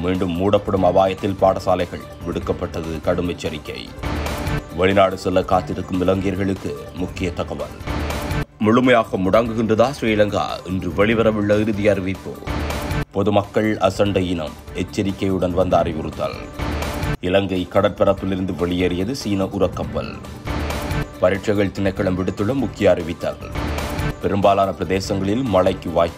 மீண்டும் மூடப்படும் அபாயத்தில் பாடசாலைகள் விடுக்கப்பட்டது கடும் எச்சரிக்கை. வெளிநாடு செல்ல காத்திருக்கும் இலங்கையர்களுக்கு முக்கிய தகவல். முழுமையாக முடங்குகின்றதா ஸ்ரீலங்கா? இன்று வெளிவரவுள்ள இறுதி அறிவிப்பு. பொதுமக்கள் அசண்டை இனம் எச்சரிக்கையுடன் வந்த அறிவுறுத்தல். இலங்கை கடற்பரப்பிலிருந்து வெளியேறியது சீன உரக்கப்பல். பரீட்சைகள் திணைக்களம் விடுத்துள்ள முக்கிய அறிவித்தல். பெரும்பாலான பிரதேசங்களில் மழைக்கு வாய்ப்பு.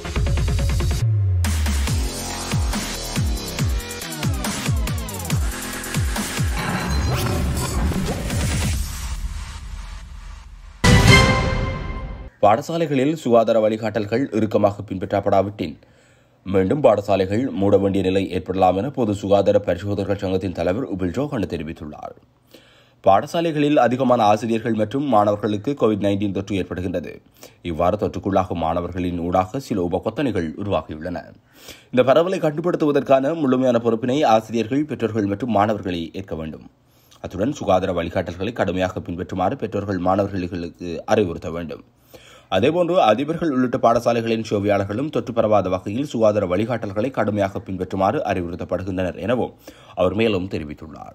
பாடசாலைகளில் சுகாதார வழிகாட்டல்கள் இறுக்கமாக பின்பற்றப்படாவிட்டின் மீண்டும் பாடசாலைகள் மூட வேண்டிய நிலை ஏற்படலாம் என பொது சுகாதார பரிசோதகர்கள் சங்கத்தின் தலைவர் உபில் ஜோஹன் தெரிவித்துள்ளார். பாடசாலைகளில் அதிகமான ஆசிரியர்கள் மற்றும் மாணவர்களுக்கு COVID-19 தொற்று ஏற்படுகின்றது. இவ்வாறு தொற்றுக்குள்ளாகும் மாணவர்களின் ஊடாக சில உபகொத்தனைகள் உருவாகியுள்ளன. இந்த பரவலை கட்டுப்படுத்துவதற்கான முழுமையான பொறுப்பினை ஆசிரியர்கள், பெற்றோர்கள் மற்றும் மாணவர்களை ஏற்க வேண்டும். அத்துடன் சுகாதார வழிகாட்டல்களை கடுமையாக பின்பற்றுமாறு பெற்றோர்கள் மாணவர்களுக்கு அறிவுறுத்த வேண்டும். அதேபோன்று அதிபர்கள் உள்ளிட்ட பாடசாலைகளின் சேவையாளர்களும் தொற்று பரவாத வகையில் சுகாதார வழிகாட்டல்களை கடுமையாக பின்பற்றுமாறு அறிவுறுத்தப்படுகின்றனர் எனவும் அவர் மேலும் தெரிவித்துள்ளார்.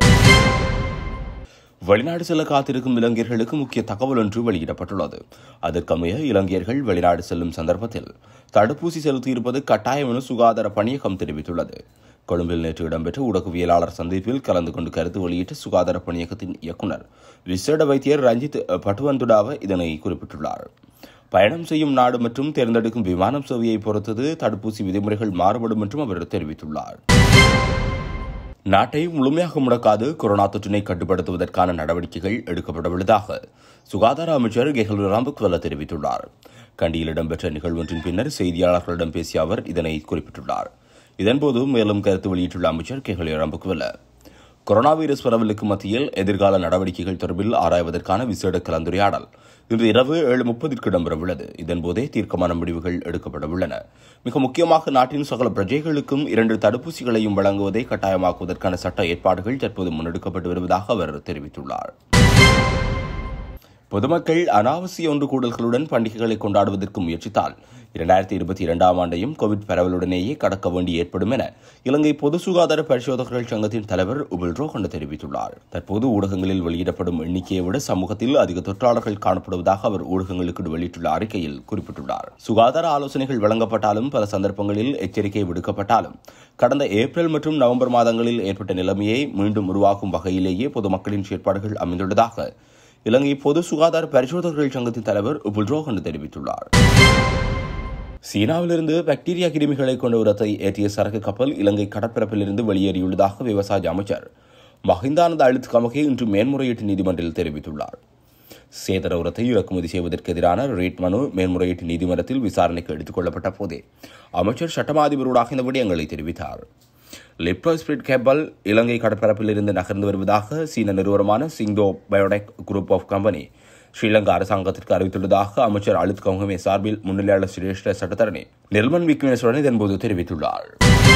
வெளிநாடு செல்ல காத்திருக்கும் இலங்கையர்களுக்கு முக்கிய தகவல் ஒன்று வெளியிடப்பட்டுள்ளது. அதற்கமைய இலங்கையர்கள் வெளிநாடு செல்லும் சந்தர்ப்பத்தில் தடுப்பூசி செலுத்தியிருப்பது கட்டாயம் என சுகாதார பணியகம் தெரிவித்துள்ளது. கொழும்பில் நேற்று இடம்பெற்ற ஊடகவியலாளர் சந்திப்பில் கலந்து கொண்டு கருத்து வெளியிட்ட சுகாதார பணியகத்தின் இயக்குநர் விசேட வைத்தியர் ரஞ்சித் பட்டுவந்துடாவ இதனை குறிப்பிட்டுள்ளார். பயணம் செய்யும் நாடு மற்றும் தேர்ந்தெடுக்கும் விமானம் சேவையை பொறுத்தது தடுப்பூசி விதிமுறைகள் மாறுபடும் என்றும் அவர் தெரிவித்துள்ளார். நாட்டை முழுமையாக முடக்காது கொரோனா தொற்றினை கட்டுப்படுத்துவதற்கான நடவடிக்கைகள் எடுக்கப்படவுள்ளதாக சுகாதார அமைச்சர் கெஹல் ராம்புக்வெல தெரிவித்துள்ளார். கண்டியில் இடம்பெற்ற நிகழ்வொன்றின் பின்னர் செய்தியாளர்களிடம் பேசிய அவர் இதனை குறிப்பிட்டுள்ளார். இதன்போது மேலும் கருத்து வெளியிட்டுள்ள அமைச்சர் கெஹல் ராம்புக்வெல கொரோனா வைரஸ் பரவலுக்கு மத்தியில் எதிர்கால நடவடிக்கைகள் தொடர்பில் ஆராய்வதற்கான விசேட கலந்துரையாடல் இன்று இரவு 7:30 இடம்பெறவுள்ளது. இதன்போதே தீர்க்கமான முடிவுகள் எடுக்கப்படவுள்ளன. மிக முக்கியமாக நாட்டின் சகல பிரஜைகளுக்கும் 2 தடுப்பூசிகளையும் வழங்குவதை கட்டாயமாக்குவதற்கான சட்ட ஏற்பாடுகள் தற்போது முன்னெடுக்கப்பட்டு வருவதாக அவர் தெரிவித்துள்ளார். பொதுமக்கள் அனாவசிய ஒன்று கூடல்களுடன் பண்டிகைகளை கொண்டாடுவதற்கு முயற்சித்தால் 2022 ஆண்டையும் கோவிட் பரவலுடனேயே கடக்க வேண்டி ஏற்படும் என இலங்கை பொது சுகாதார பரிசோதகர்கள் சங்கத்தின் தலைவர் உபில் ஜோஹன் தெரிவித்துள்ளார். தற்போது ஊடகங்களில் வெளியிடப்படும் எண்ணிக்கையை விட சமூகத்தில் அதிக தொற்றாளர்கள் காணப்படுவதாக அவர் ஊடகங்களுக்கு வெளியிட்டுள்ள அறிக்கையில் குறிப்பிட்டுள்ளார். சுகாதார ஆலோசனைகள் வழங்கப்பட்டாலும் பல சந்தர்ப்பங்களில் எச்சரிக்கை விடுக்கப்பட்டாலும் கடந்த ஏப்ரல் மற்றும் நவம்பர் மாதங்களில் ஏற்பட்ட நிலைமையை மீண்டும் உருவாக்கும் வகையிலேயே பொதுமக்களின் செயற்பாடுகள் அமைந்துள்ளதாக இலங்கை பொது சுகாதார பரிசோதகர்கள் சங்கத்தின் தலைவர் உபில் ஜோஹன் தெரிவித்துள்ளார். சீனாவிலிருந்து பாக்டீரியா கிருமிகளை கொண்ட உரத்தை ஏற்றிய சரக்கு கப்பல் இலங்கை கடற்பரப்பிலிருந்து வெளியேறியுள்ளதாக விவசாய அமைச்சர் மஹிந்தானந்த அழுத்கமகே இன்று மேன்முறையீட்டு நீதிமன்றில் தெரிவித்துள்ளார். சேதர உரத்தை இறக்குமதி செய்வதற்கு எதிரான ரேட் மனு மேன்முறையீட்டு நீதிமன்றத்தில் விசாரணைக்கு எடுத்துக் கொள்ளப்பட்ட போதே அமைச்சர் சட்டமாதிபரோடாக இந்த விடயங்களை தெரிவித்தார். லிப்ரோஸ்பிரிட் கேப்பல் இலங்கை கடற்பரப்பில் இருந்து நகர்ந்து வருவதாக சீன நிறுவனமான Qingdao biotech group of company Sri Lanka அரசாங்கத்திற்கு அறிவித்துள்ளதாக அமைச்சர் அழுத்கமகே சார்பில் முன்னிலையாளர் சிரேஷ்ட சட்டத்தரணி நிர்மல் விக்னேஸ்வரன் இதன்போது தெரிவித்துள்ளார்.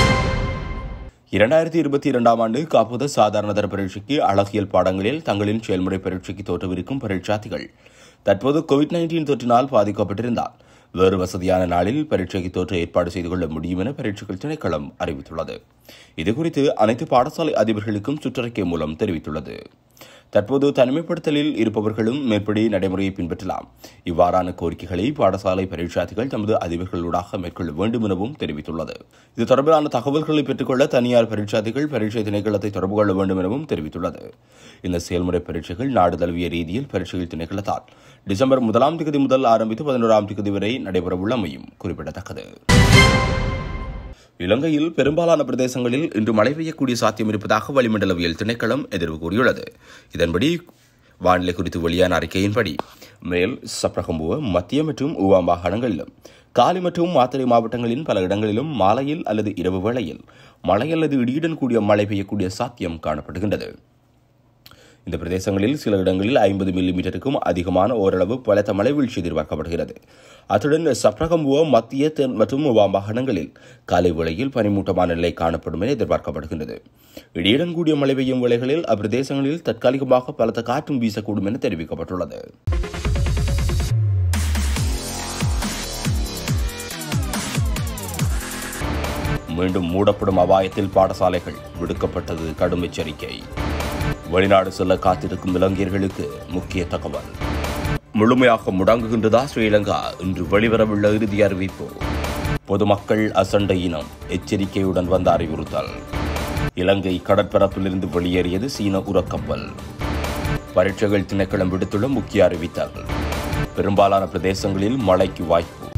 2022 ஆண்டு காப்போது சாதாரண தர பரீட்சைக்கு அழகியல் பாடங்களில் தங்களின் செயல்முறை பரீட்சைக்கு தோற்றவிருக்கும் பரீட்சார்த்திகள் தற்போது COVID-19 தொற்றினால் பாதிக்கப்பட்டிருந்தால் வேறு வசதியான நாளில் பரீட்சைக்கு தோற்ற ஏற்பாடு செய்து கொள்ள முடியும் என பரீட்சைகள் திணைக்களம் அறிவித்துள்ளது. இதுகுறித்து அனைத்து பாடசாலை அதிபர்களுக்கும் சுற்றறிக்கை மூலம் தெரிவித்துள்ளது. தற்போது தனிமைப்படுத்தலில் இருப்பவர்களும் மேற்படி நடைமுறையை பின்பற்றலாம். இவ்வாறான கோரிக்கைகளை பாடசாலை பரீட்சார்த்திகள் தமது அதிபர்களூடாக மேற்கொள்ள வேண்டும் எனவும் தெரிவித்துள்ளது. இது தொடர்பிலான தகவல்களை பெற்றுக்கொள்ள தனியார் பரீட்சார்த்திகள் பரீட்சை திணைக்களத்தை தொடர்பு கொள்ள வேண்டும் எனவும் தெரிவித்துள்ளது. இந்த செயல்முறை பரீட்சைகள் நாடு தழுவிய ரீதியில் பரீட்சைகள் திணைக்களத்தால் டிசம்பர் 1 முதல் ஆரம்பித்து 11 வரை நடைபெறவுள்ளமையும் குறிப்பிடத்தக்கது. இலங்கையில் பெரும்பாலான பிரதேசங்களில் இன்று மழை பெய்யக்கூடிய சாத்தியம் இருப்பதாக வளிமண்டலவியல் திணைக்களம் எதிர்வு கூறியுள்ளது. இதன்படி வானிலை குறித்து வெளியான அறிக்கையின்படி மேல் சப்ரகம்புவ, மத்திய மற்றும் ஊவா மாகாணங்களிலும் காலி மற்றும் மாத்தறை மாவட்டங்களின் பல இடங்களிலும் மாலையில் அல்லது இரவு வேளையில் மழை அல்லது இடியுடன் கூடிய மழை பெய்யக்கூடிய சாத்தியம் காணப்படுகின்றது. இந்த பிரதேசங்களில் சில இடங்களில் 50 மில்லிமீட்டருக்கும் அதிகமான ஓரளவு பலத்த மழை வீழ்ச்சி எதிர்பார்க்கப்படுகிறது. அத்துடன் சப்ரகம்புவ, மத்திய மற்றும் ஊவா மாகாணங்களில் காலை வேளையில் பனிமூட்டமான நிலை காணப்படும் என எதிர்பார்க்கப்படுகின்றது. இடியுடன் கூடிய மழை பெய்யும் வேளைகளில் அப்பிரதேசங்களில் தற்காலிகமாக பலத்த காற்றும் வீசக்கூடும் என தெரிவிக்கப்பட்டுள்ளது. மீண்டும் மூடப்படும் அபாயத்தில் பாடசாலைகள், விடுக்கப்பட்டது கடும் எச்சரிக்கை. வெளிநாடு செல்ல காத்திருக்கும் இலங்கையர்களுக்கு முக்கிய தகவல். முழுமையாக முடங்குகின்றதா ஸ்ரீலங்கா? இன்று வெளிவரவுள்ள இறுதி அறிவிப்பு. பொதுமக்கள் அசண்டை இனம், எச்சரிக்கையுடன் வந்த அறிவுறுத்தல். இலங்கை கடற்பரப்பிலிருந்து வெளியேறியது சீன உரக்கப்பல். பரீட்சைகள் திணைக்களம் விடுத்துள்ள முக்கிய அறிவித்தல். பெரும்பாலான பிரதேசங்களில் மழைக்கு வாய்ப்பு.